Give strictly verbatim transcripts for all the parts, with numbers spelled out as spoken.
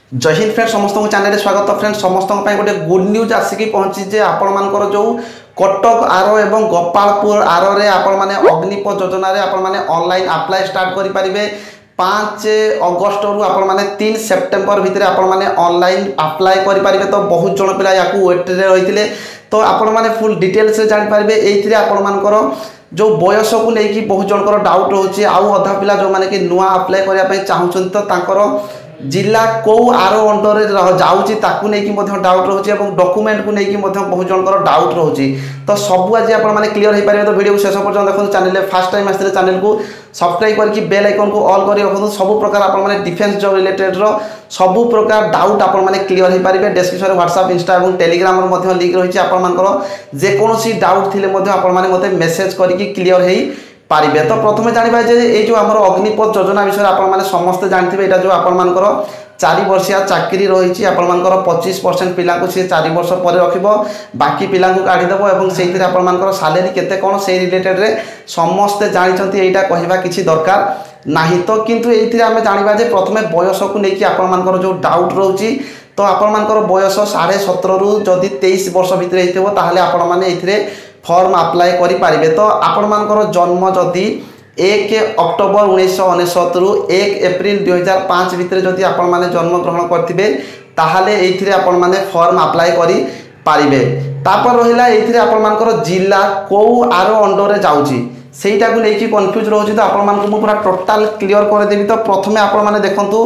जय हिंद फ्रेंड्स समस्त चैनल में स्वागत फ्रेंड्स समस्त गोटे गुड न्यूज आसिक पहुंची जे आपण मानकर जो कटक आर एवं गोपालपुर आर रे आपण माने अग्निपथ योजना रे आपण माने ऑनलाइन अप्लाई स्टार्ट करि परिबे। पाँच अगस्ट रु आपण माने तीन सेप्टेम्बर भितर आपण माने ऑनलाइन अप्लाई करि परिबे। तो बहुत जन पिला याकू वेट रे रहिथिले तो आपण माने फुल डिटेल्स जानि परिबे। एथिरे आपण मानकर जो बयस को लेकिन बहुत जनकर डाउट रोचे आउ अधा पिला जो माने कि नुआ अप्लाई करिया पई चाहुछन तो तांकर जिला कौ आर अंडर जाऊँगी ताकू नहीं कि डाउट रोचे और डॉक्यूमेंट को लेकिन बहुत जनकर डाउट रोचे। तो सब आज आप क्लीयर हो पारे। तो वीडियो को शेष पर्यटन देखो। चैनल फास्ट टाइम आसते चैनल को सब्सक्राइब करके बेल आइकन को ऑल कर रखो। सब प्रकार आप डिफेन्स जॉब रिलेटेड सब प्रकार डाउट आप क्लीयर हो पारे। डिस्क्रिप्शन व्हाट्सएप इंस्टा और टेलीग्राम लिंक रही है। जेकोसी डाउट थी मत मेसेज करके क्लीयर हो पारिबे। तो प्रथम जानिबा जे ए जो हमर अग्निपथ योजना विषय आपण माने समस्त जानथिबे। एटा जो आपण मानकर चार वर्षिया चाकरी रही आपण मानकर पच्चीस परसेंट पिला को सी चार वर्ष पर रखिबो बाकी पिला को काढी देबो एवं सेहितरे आपण मानकर सैलरी केते कोन से रिलेटेड रे समस्त जानिचंती। एटा कहिबा किछि दरकार नाही। तो किंतु एथिरे हमें जानिबा जे प्रथमे बयस को लेकि आपण मानकर जो डाउट रहउची तो आपण मानकर बयस साढ़े सतर रु जदि तेईस वर्ष भितर हेतिबो ताहाले आपण माने एथिरे फॉर्म अप्लाई करि पारिबे। तो आपण मानकर जन्म जदि एक अक्टोबर उन्नीस अनेशत रु एक एप्रिल दुई हजार पाँच भितर जदि आपण माने जन्म ग्रहण करथिबे ताहाले एथिरे आपण माने फॉर्म अप्लाई करि पारिबे। तापर रहिला एथिरे आपण मानकर जिला को आरो अंडर रे जाउची सेटा को लेकि कंफ्यूज रहउची। तो आपण मानकर मु पूरा टोटल क्लियर कर देबी। तो प्रथमे आपण माने देखंतु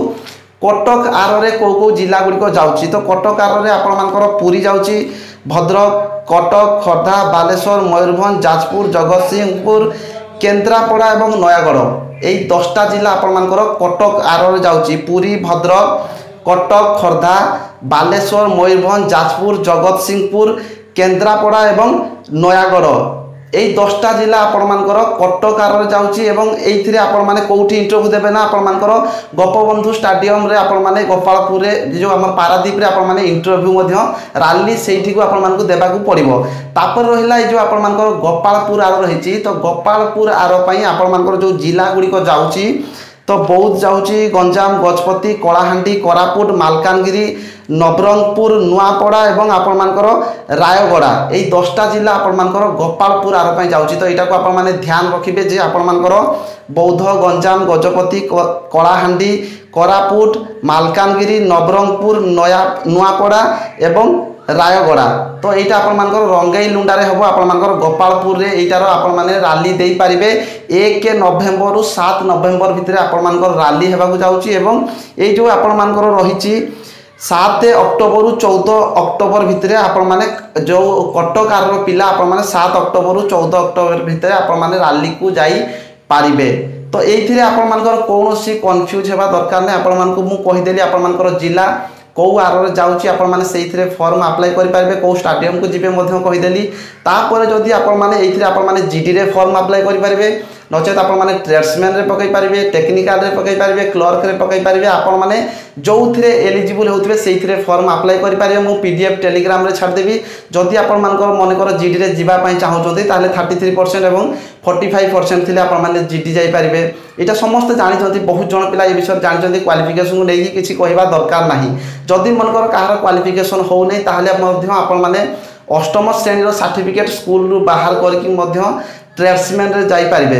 कटक आर रे को को जिला गुड़िक जाउची। तो कटक आर रे आपण मानकर पुरी जाउची, भद्रक, कटक, खोर्धा, बालेश्वर, मयूरभंज, जाजपुर, जगतसिंहपुर, केन्द्रापड़ा और नयागढ़ यही दसटा जिला आपण मानकर कटक आर जाउची। पुरी, भद्रक, कटक, खोर्धा, बालेश्वर, मयूरभंज, जाजपुर, जगतसिंहपुर, केन्द्रापड़ा और नयागढ़ यही दसटा जिला आपण मानकर कटक आर जाउची। एवं एथिरे आपण माने कोठी इंटरव्यू देबे ना आपण मानकर गोपबंधु स्टेडियम रे आपण माने गोपालपुर रे जो हम पारादीप रे आपण माने इंटरव्यू मध्य रैली सेठी को आपण मानकु देबाकू पड़िबो। तापर रहिला ए जो आपण मानकर गोपालपुर आर रहिची। तो गोपालपुर आर पई आपण मानकर जो जिला गुडी को जाउची तो बौद्ध जाउची, गंजाम, गजपति, कलाहांडी, कोरापुट, मालकानगिरी, नवरंगपुर, नुआपड़ा और आपण मानकर रायगड़ा यही दसटा जिला आपण मानकर गोपालपुर आर पई जाउची। तो एटा को आपण माने ध्यान रखिबे जे आपण मानकर बौद्ध, गंजाम, गजपति, कलाहांडी, कोरापुट, मालकानगिरी, नवरंगपुर, नया नुआपड़ा एवं रायगड़ा। तो यहाँ आपण मानकर रंगई लुंडारे हम आपण मानकर गोपालपुर रे एटार आपण माने रैली दे पारिबे। एक नवेम्बर रु सात नवेम्बर भितर आपण मानकर रैली हेबाकू जाउची। एवं ए जो आपण मानकर रहिची सात अक्टोबर रु चौदह अक्टोबर भितर आपण माने जो कटक आर पिला आपण माने सात अक्टोबर रु चौदह अक्टोबर भितर आपण माने रैली को जाई पारिबे। तो एथिरे आपण मानकर कोनोसी कंफ्यूज हेबा दरकार नै। आपण मानकु मु कहि देली आपण मानकर जिला कौ आर जाउची आपण माने सेइथिरे फॉर्म अप्लाई करि पारबे। कौ स्टेडियम को जिबे मध्य कहि देली। तापर जदि आपण माने एथिरे आपण माने जीडी रे फॉर्म अप्लाई करि पारबे नचेत आपण माने ट्रेड्समैन रे पकई पारबे, टेक्निकल रे पकई पारबे, क्लर्क रे पकई पारबे। आपण माने जोथिरे एलिजिबल होतबे सेइथिरे फॉर्म अप्लाई करि पारबे। मु पीडीएफ टेलीग्राम रे छाड़ देबी। जदि आपण मानकर मन कर जीडी रे जिबा पई चाहउचोंती ताले तैंतीस परसेंट एवं पैंतालीस परसेंट थिले आपण माने जीडी जाई पारबे। एटा समस्त जानिचोंती। बहुत जन पिला ए विषय जानिचोंती। क्वालिफिकेशन को लेकी किछि कहबा दरकार नाही। जदि मनकर कहार क्वालिफिकेशन हो नै ताले मध्य आपण माने अष्टम श्रेणी रो सर्टिफिकेट स्कूल रु बाहर करके मध्य ट्रेड्समैन रे जाई पारिबे।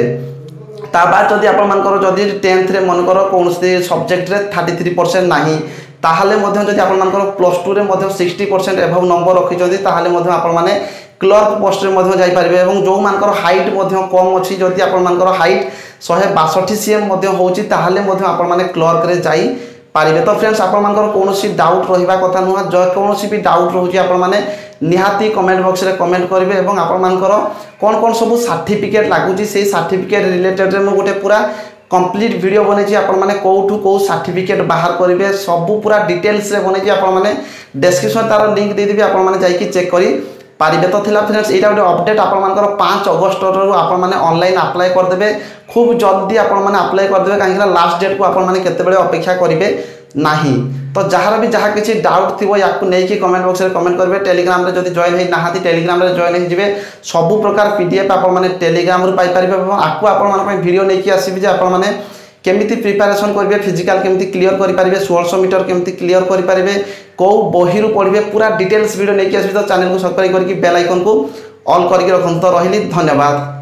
ता बाद जदि आपण मानकर जदि टेंथ रे मनकर कोनोसी सब्जेक्ट रे तैंतीस परसेंट नाही ताहाले मध्य जदि आपण मानकर प्लस टू रे मध्य साठ परसेंट एभव नंबर रखिचोंती ताहाले मध्य आपण माने क्लर्क पोस्ट रे मध्य जाई पारिबे। एवं जो मानकर हाइट मध्य कम अछि जदि आपण मानकर हाइट एक सौ बासठ सीएम मध्य होउची ताहाले मध्य आपण माने क्लर्क रे जाई पारिबे। तो फ्रेंड्स आपण मानकर कोनोसी डाउट रहिबा कथा नुहा। जो कोनोसी भी डाउट रहउची आपण माने निहाती कमेंट बॉक्स रे कमेंट करिवे। एवं आपण मानकर कोन कोन सब सर्टिफिकेट लागुची से सर्टिफिकेट रिलेटेड रे मु गोटे पूरा कंप्लीट वीडियो बनेछि। आपण माने कोठू को सर्टिफिकेट बाहर करिवे सब पूरा डिटेल्स रे बनेछि। आपण माने डिस्क्रिप्शन तार लिंक दे देबी। आपण माने जाई कि चेक करी पारिबे। तो थिला फ्रेंड्स एटा गोटे अपडेट आपण मानकर पाँच अगस्त रु आपण माने ऑनलाइन अप्लाई कर देबे। खूब जल्दी आपण माने अप्लाई कर देबे काहे लास्ट डेट को आपण माने केते बेले अपेक्षा करिवे नाही। तो जहार भी जहाँ किसी डाउट थी याकू नहीं कि कमेंट बॉक्स में कमेंट करेंगे। टेलीग्राम रे जदि जॉइन है ना टेलीग्राम रे जॉइन हो सबू प्रकार पीडीएफ आप टेलीग्राम रू पाई पारे। आपको आपण वीडियो नहीं आसबि जे आपण माने केमिति प्रिपरेशन करेंगे फिजिकल केमिति क्लियर करेंगे षोलश मीटर केमिति क्लियर करेंगे कौ बही पढ़े पूरा डिटेल्स वीडियो नहीं आसबि तो चैनल को सब्सक्राइब करके बेल आइकन को ऑल करके रखते। तो रही धन्यवाद।